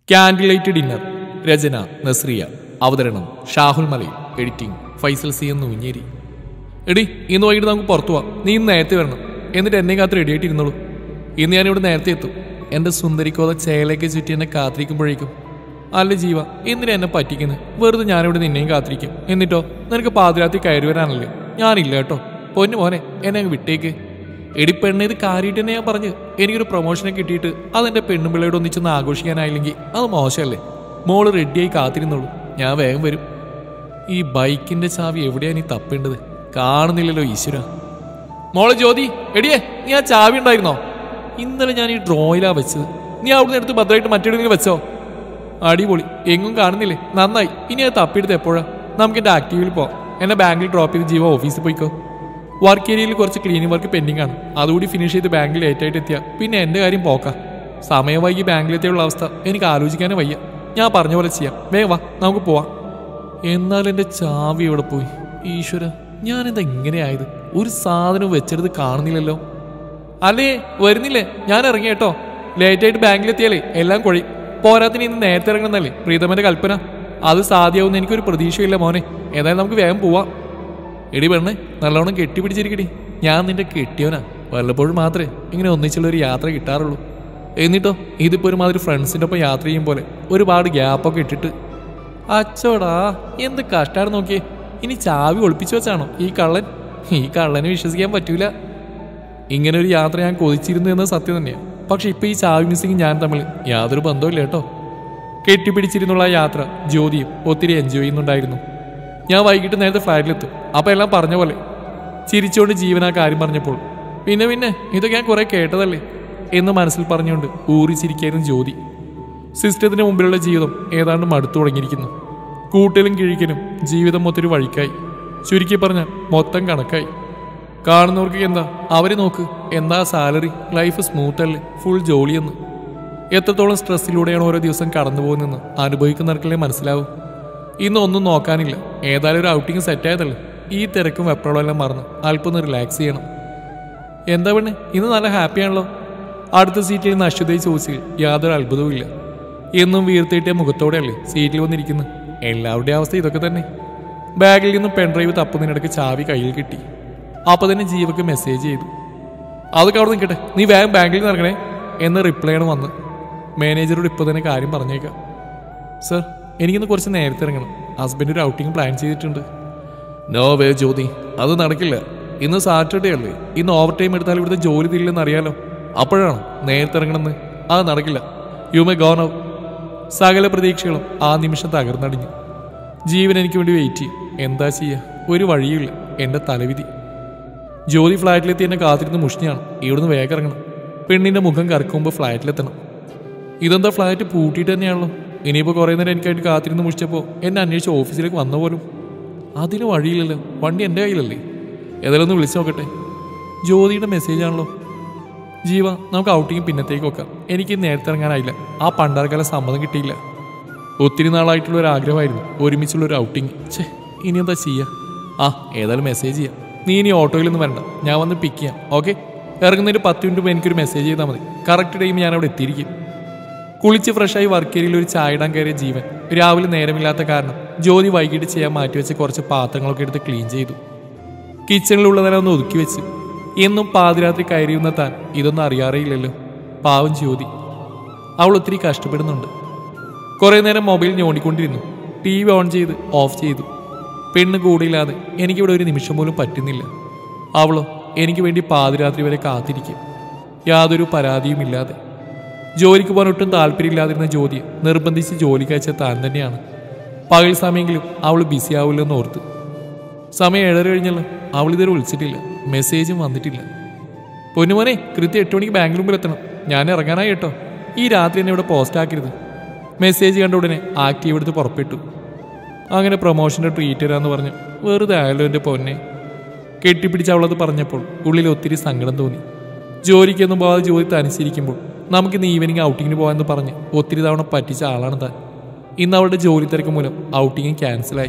Candle light dinner. രചന നസ്രിയ. അവതരണം Shahul Malayil. Editing Faisal C Noonjeri. എടി, ഇന്ന് വൈകിട്ട് നമുക്ക് പുറത്തു പോവാം. നീ ഇന്ന് നേരത്തെ വരണം. എന്നിട്ട് എന്നെ കാത്ത് റെഡി ആയിട്ടിരുന്നോളൂ. ഇന്ന് ഞാനിവിടെ നേരത്തെ എത്തും. എൻ്റെ സുന്ദരിക്കോത ചേലയൊക്കെ ചുറ്റി എന്നെ കാത്തിരിക്കുമ്പോഴേക്കും. അല്ല ജീവ, എന്തിനാ എന്നെ പറ്റിക്കുന്നത്? വെറുതെ ഞാനിവിടെ നിന്നെയും കാത്തിരിക്കും. എന്നിട്ടോ നിനക്ക് പാതിരാത്രി കയറി വരാനല്ലേ? ഞാനില്ല കേട്ടോ. പൊന്നു മോനെ, എന്നെ അങ്ങ് വിട്ടേക്ക്. എടി പെണ്ണ, ഇത് കാര്യമായിട്ട് തന്നെ ഞാൻ പറഞ്ഞ്. എനിക്കൊരു പ്രൊമോഷനെ കിട്ടിയിട്ട് അതെൻ്റെ പെണ്ണുമ്പിള്ളയോട് ഒന്നിച്ചൊന്ന് ആഘോഷിക്കാനായില്ലെങ്കിൽ അത് മോശമല്ലേ? മോള് റെഡിയായി കാത്തിരുന്നോളൂ, ഞാൻ വേഗം വരും. ഈ ബൈക്കിൻ്റെ ചാവി എവിടെയാണ് നീ തപ്പേണ്ടത്? കാണുന്നില്ലല്ലോ ഈശ്വര. മോളെ ജ്യോതി, എടിയേ, നീ ആ ചാവി ഉണ്ടായിരുന്നോ? ഇന്നലെ ഞാൻ ഈ ഡ്രോയിലാണ് വെച്ചത്. നീ അവിടുന്ന് എടുത്ത് ഭദ്രമായിട്ട് മറ്റെവിടെയെങ്കിലും വെച്ചോ? അടിപൊളി, എങ്ങും കാണുന്നില്ലേ? നന്നായി. ഇനി അത് തപ്പിയെടുത്ത് എപ്പോഴാ? നമുക്ക് എൻ്റെ ആക്റ്റീവിൽ പോവാം. എന്നെ ബാങ്കിൽ ഡ്രോപ്പ് ചെയ്ത് ജീവ ഓഫീസിൽ പോയിക്കോ. വർക്ക് ഏരിയയിൽ കുറച്ച് ക്ലീനിങ് വർക്ക് പെൻഡിങ് ആണ്. അതുകൂടി ഫിനിഷ് ചെയ്ത് ബാങ്കിൽ ലേറ്റായിട്ട് എത്തിയാൽ പിന്നെ എൻ്റെ കാര്യം പോക്കാം. സമയം വൈകി ബാങ്കിലെത്തിയുള്ള അവസ്ഥ എനിക്ക് ആലോചിക്കാനേ വയ്യ. ഞാൻ പറഞ്ഞ പോലെ ചെയ്യാം. വേഗം വാ, നമുക്ക് പോവാം. എന്നാൽ എൻ്റെ ചാവി എവിടെ പോയി? ഈശ്വര, ഞാനെന്താ ഇങ്ങനെയായത്? ഒരു സാധനം വെച്ചെടുത്ത് കാണുന്നില്ലല്ലോ. അല്ലേ, വരുന്നില്ലേ? ഞാൻ ഇറങ്ങി കേട്ടോ. ലേറ്റായിട്ട് ബാങ്കിലെത്തിയാലേ എല്ലാം കുഴയും. പോരാത്തിന് ഇന്ന് നേരത്തെ ഇറങ്ങുന്നല്ലേ പ്രീതമൻ്റെ കൽപ്പന. അത് സാധ്യമാവുന്ന എനിക്കൊരു പ്രതീക്ഷയില്ല മോനെ. ഏതായാലും നമുക്ക് വേഗം പോവാം. എടി പെണ്ണെ, നല്ലോണം കെട്ടിപ്പിടിച്ചിരിക്കടി. ഞാൻ നിന്റെ കെട്ടിയോനാ. വല്ലപ്പോഴും മാത്രമേ ഇങ്ങനെ ഒന്നിച്ചുള്ളൊരു യാത്ര കിട്ടാറുള്ളൂ. എന്നിട്ടോ ഇതിപ്പോൾ ഒരുമാതിരി ഫ്രണ്ട്സിൻ്റെ ഒപ്പം യാത്ര ചെയ്യും പോലെ ഒരുപാട് ഗ്യാപ്പൊക്കെ ഇട്ടിട്ട്. അച്ചോടാ, എന്ത് കഷ്ടാണ് നോക്കിയേ. ഇനി ചാവി ഒളിപ്പിച്ചു വെച്ചാണോ ഈ കള്ളൻ? ഈ കള്ളനെ വിശ്വസിക്കാൻ പറ്റൂല. ഇങ്ങനെ ഒരു യാത്ര ഞാൻ കൊതിച്ചിരുന്നു എന്നത് സത്യം തന്നെയാണ്. പക്ഷെ ഇപ്പം ഈ ചാവി മിസ്സിങ് ഞാൻ തമ്മിൽ യാതൊരു ബന്ധവുമില്ല കേട്ടോ. കെട്ടിപ്പിടിച്ചിരുന്നുള്ള യാത്ര ജ്യോതിയും ഒത്തിരി എൻജോയ് ചെയ്യുന്നുണ്ടായിരുന്നു. ഞാൻ വൈകിട്ട് നേരത്തെ ഫ്ലാറ്റിലെത്തും. അപ്പം എല്ലാം പറഞ്ഞ പോലെ ചിരിച്ചുകൊണ്ട് ജീവൻ ആ കാര്യം പറഞ്ഞപ്പോൾ പിന്നെ ഇതൊക്കെ ഞാൻ കുറേ കേട്ടതല്ലേ എന്ന് മനസ്സിൽ പറഞ്ഞുകൊണ്ട് ഊറിച്ചിരിക്കായിരുന്നു ജ്യോതി. സിസ്റ്റത്തിന് മുമ്പിലുള്ള ജീവിതം ഏതാണ്ട് മടുത്തു തുടങ്ങിയിരിക്കുന്നു. കൂട്ടലും കിഴിക്കലും ജീവിതം മൊത്തൊരു വഴിക്കായി. ചുരുക്കി പറഞ്ഞാൽ മൊത്തം കണക്കായി. കാണുന്നവർക്ക് എന്താ, അവരെ നോക്ക്, എന്താ സാലറി, ലൈഫ് സ്മൂത്ത് അല്ലേ, ഫുൾ ജോലിയെന്ന്. എത്രത്തോളം സ്ട്രെസ്സിലൂടെയാണ് ഓരോ ദിവസം കടന്നു പോകുന്നതെന്ന് അനുഭവിക്കുന്നവർക്കല്ലേ മനസ്സിലാവും. ഇന്ന് ഒന്നും നോക്കാനില്ല. ഏതായാലും ഒരു ഔട്ടിങ് സെറ്റായതല്ലേ. ഈ തിരക്കും വെപ്രോളും എല്ലാം മറന്ന് അല്പം ഒന്ന് റിലാക്സ് ചെയ്യണം. എന്താ പെണ്ണെ, ഇന്ന് നല്ല ഹാപ്പിയാണല്ലോ? അടുത്ത സീറ്റിൽ നിന്ന് അശ്വതയെ ചോദിച്ചിൽ യാതൊരു അത്ഭുതവും ഇല്ല. എന്നും വീർത്തിയിട്ട മുഖത്തോടെയല്ലേ സീറ്റിൽ വന്നിരിക്കുന്നത്. എല്ലാവരുടെയും അവസ്ഥ ഇതൊക്കെ തന്നെ. ബാഗിൽ നിന്നും പെൺഡ്രൈവ് തപ്പുന്നതിനിടയ്ക്ക് ചാവി കയ്യിൽ കിട്ടി. അപ്പോൾ തന്നെ ജീവക്ക് മെസ്സേജ് ചെയ്തു. അതൊക്കെ അവിടെ നിൽക്കട്ടെ, നീ വേഗം ബാങ്കിൽ നിന്ന് ഇറങ്ങണേ എന്ന് റിപ്ലൈയാണ് വന്ന്. മാനേജറോട് ഇപ്പോൾ തന്നെ കാര്യം പറഞ്ഞേക്കാം. സർ, എനിക്കിന്ന് കുറച്ച് നേരത്തെ ഇറങ്ങണം. ഹസ്ബൻഡ് ഒരു ഔട്ടിങ് പ്ലാൻ ചെയ്തിട്ടുണ്ട്. നോ വേ ജ്യോതി, അത് നടക്കില്ല. ഇന്ന് സാറ്റർഡേ അല്ലേ. ഇന്ന് ഓവർ ടൈം എടുത്താൽ ഇവിടുത്തെ ജോലി തീരില്ലെന്ന് അറിയാലോ. അപ്പോഴാണ് നേരത്തെ ഇറങ്ങണമെന്ന്. അത് നടക്കില്ല. You may go now. സകല പ്രതീക്ഷകളും ആ നിമിഷം തകർന്നടിഞ്ഞു. ജീവൻ എനിക്ക് വേണ്ടി വെയിറ്റ് ചെയ്യും. എന്താ ചെയ്യുക? ഒരു വഴിയില്ല. എൻ്റെ തലവിധി. ജ്യോതി ഫ്ലാറ്റിലെത്തി എന്നെ കാത്തിരുന്ന് മുഷിഞ്ഞാണ്. ഇവിടുന്ന് വേഗം ഇറങ്ങണം. പെണ്ണിൻ്റെ മുഖം കറക്കുമ്പോൾ ഫ്ലാറ്റിലെത്തണം. ഇതെന്താ ഫ്ലാറ്റ് പൂട്ടിയിട്ട് തന്നെയാണല്ലോ. ഇനിയിപ്പോൾ കുറേ നേരം എനിക്കായിട്ട് കാത്തിരുന്ന് മുഷിച്ചപ്പോൾ എന്നെ അന്വേഷിച്ച് ഓഫീസിലേക്ക് വന്ന പോലും. അതിന് വഴിയില്ലല്ലോ. വണ്ടി എൻ്റെ കയ്യിലല്ലേ. ഏതായാലും ഒന്ന് വിളിച്ചു നോക്കട്ടെ. ജ്യോതിയുടെ മെസ്സേജാണല്ലോ. ജീവ, നമുക്ക് ഔട്ടിങ് പിന്നത്തേക്ക് വെക്കാം. എനിക്ക് നേരത്തെ ഇറങ്ങാനായില്ല. ആ പണ്ടാർക്കാല സമ്മതം കിട്ടിയില്ല. ഒത്തിരി നാളായിട്ടുള്ള ഒരു ആഗ്രഹമായിരുന്നു ഒരുമിച്ചുള്ളൊരു ഔട്ടിങ്. ഇനി എന്താ ചെയ്യുക? ഏതായാലും മെസ്സേജ് ചെയ്യാം. നീ ഇനി ഓട്ടോയിലൊന്നും വരണ്ട, ഞാൻ വന്ന് പിക്ക് ചെയ്യാം. ഓക്കെ? ഇറങ്ങുന്നതിന് 10 മിനിറ്റ് മുമ്പ് എനിക്കൊരു മെസ്സേജ് ചെയ്താൽ മതി. കറക്റ്റ് ടൈം ഞാൻ അവിടെ എത്തിയിരിക്കും. കുളിച്ച് ഫ്രഷായി വർക്ക് ഏരിയയിൽ ഒരു ചായ ഇടാൻ കയറിയ ജീവൻ രാവിലെ നേരമില്ലാത്ത കാരണം ജ്യോതി വൈകിട്ട് ചെയ്യാൻ മാറ്റിവെച്ച് കുറച്ച് പാത്രങ്ങളൊക്കെ എടുത്ത് ക്ലീൻ ചെയ്തു. കിച്ചണിലുള്ളതെല്ലാം ഒന്ന് ഒതുക്കി വെച്ചു. എന്നും പാതിരാത്രി കയറിയുന്ന താൻ ഇതൊന്നും അറിയാറേയില്ലല്ലോ. പാവം ജ്യോതി. അവൾ ഒത്തിരി കഷ്ടപ്പെടുന്നുണ്ട്. കുറേ നേരം മൊബൈൽ ഞോണ്ടിക്കൊണ്ടിരുന്നു. TV ഓൺ ചെയ്ത് ഓഫ് ചെയ്തു. പെണ്ണ് കൂടിയില്ലാതെ എനിക്കിവിടെ ഒരു നിമിഷം പോലും പറ്റുന്നില്ല. അവളോ എനിക്ക് വേണ്ടി പാതിരാത്രി വരെ കാത്തിരിക്കും, യാതൊരു പരാതിയുമില്ലാതെ. ജോലിക്ക് പോകാൻ ഒട്ടും താല്പര്യമില്ലാതിരുന്ന ജ്യോതിയെ നിർബന്ധിച്ച് ജോലിക്ക് അയച്ച താൻ തന്നെയാണ്. പകൽ സമയമെങ്കിലും അവൾ ബിസി ആവില്ലെന്ന് ഓർത്ത്. സമയം 7:30 കഴിഞ്ഞല്ലോ. അവൾ ഇതുവരെ വിളിച്ചിട്ടില്ല, മെസ്സേജും വന്നിട്ടില്ല. പൊന്നുമോനെ, കൃത്യം 8 മണിക്ക് ബാങ്ക് റൂമിൽ എത്തണം. ഞാൻ ഇറങ്ങാനായി കേട്ടോ. ഈ രാത്രി എന്നെ ഇവിടെ പോസ്റ്റ് ആക്കരുത്. മെസ്സേജ് കണ്ട ഉടനെ ആക്റ്റീവ് എടുത്ത് പുറപ്പെട്ടു. അങ്ങനെ പ്രൊമോഷൻ്റെ ട്രീറ്റ് തരാമെന്ന് പറഞ്ഞു. വെറുതെ ആയാലോ എൻ്റെ പൊന്നെ. കെട്ടിപ്പിടിച്ച് അവളത് പറഞ്ഞപ്പോൾ ഉള്ളിൽ ഒത്തിരി സങ്കടം തോന്നി. ജോലിക്കൊന്നും പോകാതെ ജോലി തനിച്ചിരിക്കുമ്പോൾ നമുക്കിന്ന് ഈവനിങ് ഔട്ടിങ്ങിന് പോകാമെന്ന് പറഞ്ഞ് ഒത്തിരി തവണ പറ്റിച്ച ആളാണ് താൻ. ഇന്ന് അവളുടെ ജോലി തിരക്ക് മൂലം ഔട്ടിങ് ക്യാൻസലായി.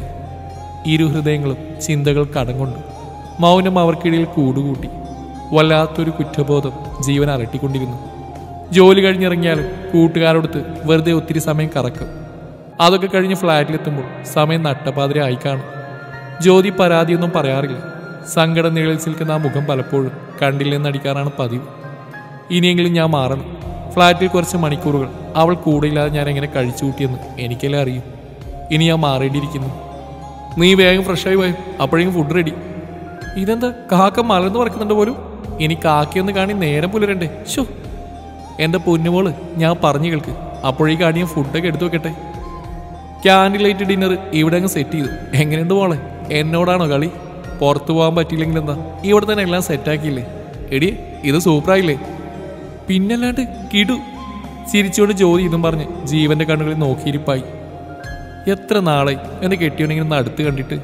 ഇരു ഹൃദയങ്ങളും ചിന്തകൾ കടം കൊണ്ടു. മൗനം അവർക്കിടയിൽ കൂടുകൂട്ടി. വല്ലാത്തൊരു കുറ്റബോധം ജീവൻ അലട്ടിക്കൊണ്ടിരുന്നു. ജോലി കഴിഞ്ഞിറങ്ങിയാലും കൂട്ടുകാരോടത്ത് വെറുതെ ഒത്തിരി സമയം കറക്കും. അതൊക്കെ കഴിഞ്ഞ് ഫ്ലാറ്റിലെത്തുമ്പോൾ സമയം നട്ടപ്പാതിരെ ആയി കാണും. ജ്യോതി പരാതിയൊന്നും പറയാറില്ല. സങ്കടം നിഴലിൽ നിൽക്കുന്ന ആ മുഖം പലപ്പോഴും കണ്ടില്ലെന്നടിക്കാറാണ് പതിവ്. ഇനിയെങ്കിലും ഞാൻ മാറണം. ഫ്ലാറ്റിൽ കുറച്ച് മണിക്കൂറുകൾ അവൾ കൂടെയില്ലാതെ ഞാൻ എങ്ങനെ കഴിച്ചു കൂട്ടിയെന്ന് എനിക്കെല്ലാം അറിയും. ഇനി ഞാൻ മാറേണ്ടിയിരിക്കുന്നു. നീ വേഗം ഫ്രഷായി പോയി, അപ്പോഴേക്കും ഫുഡ് റെഡി. ഇതെന്താ കാക്ക മലർന്ന് പറക്കുന്നുണ്ട് പോലും. ഇനി കാക്കയൊന്ന് കാണി നേരം പുലരണ്ടേ? ഷോ, എൻ്റെ പൊന്നുമോള്, ഞാൻ പറഞ്ഞു കേൾക്ക്. അപ്പോഴേക്കും അടിയും ഫുഡൊക്കെ എടുത്തു വെക്കട്ടെ. ക്യാൻഡിൽ ലൈറ്റ് ഡിന്നർ ഇവിടെ അങ്ങ് സെറ്റ് ചെയ്തു. എങ്ങനെയുണ്ട് മോളെ? എന്നോടാണോ കളി? പുറത്തു പോകാൻ പറ്റിയില്ലെങ്കിൽ എന്താ, ഇവിടെ തന്നെ എല്ലാം സെറ്റാക്കിയില്ലേ? എടി, ഇത് സൂപ്പറായില്ലേ? പിന്നല്ലാണ്ട് കിടു. ചിരിച്ചോട് ജ്യോതി ഇതും പറഞ്ഞ് ജീവന്റെ കണ്ണുകളിൽ നോക്കിയിരിപ്പായി. എത്ര നാളായി എന്നെ കെട്ടിയോനെങ്കിലും അടുത്ത് കണ്ടിട്ട്.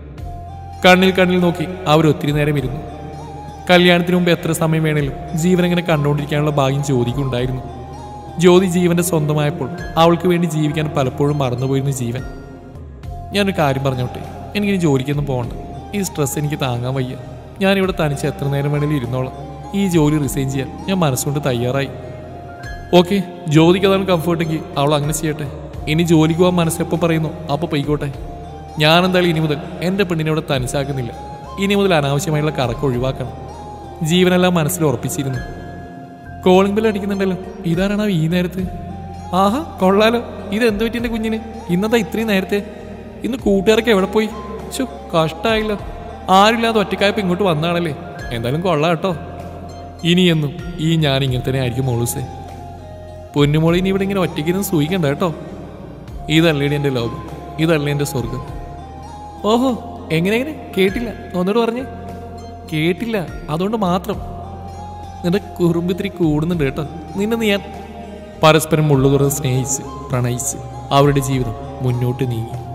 കണ്ണിൽ നോക്കി അവരൊത്തിരി നേരം ഇരുന്നു. കല്യാണത്തിന് മുമ്പ് എത്ര സമയം വേണേലും ജീവൻ എങ്ങനെ കണ്ടുകൊണ്ടിരിക്കാനുള്ള ഭാഗ്യം ജ്യോതിക്കുണ്ടായിരുന്നു. ജ്യോതി ജീവന്റെ സ്വന്തമായപ്പോൾ അവൾക്ക് വേണ്ടി ജീവിക്കാൻ പലപ്പോഴും മറന്നുപോയിരുന്നു ജീവൻ. ഞാനൊരു കാര്യം പറഞ്ഞോട്ടെ, എനിക്കിനി ജോലിക്കൊന്നും പോകണ്ട. ഈ സ്ട്രെസ് എനിക്ക് താങ്ങാൻ വയ്യ. ഞാനിവിടെ തനിച്ച് എത്ര നേരം വേണേലും ഇരുന്നോളാം. ഈ ജോലി റിസൈൻ ചെയ്യാൻ ഞാൻ മനസ്സുകൊണ്ട് തയ്യാറായി. ഓക്കെ, ജ്യോതിക്ക് അതാണ് കംഫർട്ടെങ്കിൽ അവൾ അങ്ങനെ ചെയ്യട്ടെ. ഇനി ജോലിക്ക് പോകാൻ മനസ്സെപ്പോൾ പറയുന്നു അപ്പോൾ പൊയ്ക്കോട്ടെ. ഞാനെന്തായാലും ഇനി മുതൽ എൻ്റെ പെണ്ണിനെ ഇവിടെ തനിച്ചാക്കുന്നില്ല. ഇനി മുതൽ അനാവശ്യമായുള്ള കറക്കം ഒഴിവാക്കണം. ജീവനെല്ലാം മനസ്സിൽ ഉറപ്പിച്ചിരുന്നു. കോളിംഗ് ബെൽ അടിക്കുന്നുണ്ടല്ലോ, ഇതാരാണോ ഈ നേരത്ത്? ആഹാ, കൊള്ളാലോ. ഇതെന്ത് പറ്റി എൻ്റെ കുഞ്ഞിന്? ഇന്നെന്താ ഇത്രയും നേരത്തെ? ഇന്ന് കൂട്ടുകാരൊക്കെ എവിടെ പോയി? ചു, കഷ്ടമായില്ലോ. ആരില്ലാതെ ഒറ്റക്കായപ്പോൾ ഇങ്ങോട്ട് വന്നാണല്ലേ. എന്തായാലും കൊള്ളാം കേട്ടോ. ഇനിയെന്നും ഈ ഞാൻ ഇങ്ങനെ തന്നെ ആയിരിക്കും മോളൂസേ. പൊന്നുമോളി ഇനി ഇവിടെ ഇങ്ങനെ ഒറ്റയ്ക്കിരുന്ന് സൂഹിക്കണ്ട കേട്ടോ. ഇതല്ലേടി എൻ്റെ ലോകം, ഇതല്ലേ എൻ്റെ സ്വർഗം. ഓഹോ, എങ്ങനെ കേട്ടില്ല, ഒന്നോട് പറഞ്ഞേ. കേട്ടില്ല, അതുകൊണ്ട് മാത്രം. നിന്റെ കുറുമ്പിത്തിരി കൂടുന്നുണ്ട് കേട്ടോ. നിന്നെ ഞാൻ പരസ്പരം മുള്ളു തുറന്ന് സ്നേഹിച്ച് പ്രണയിച്ച് അവരുടെ ജീവിതം മുന്നോട്ട് നീങ്ങി.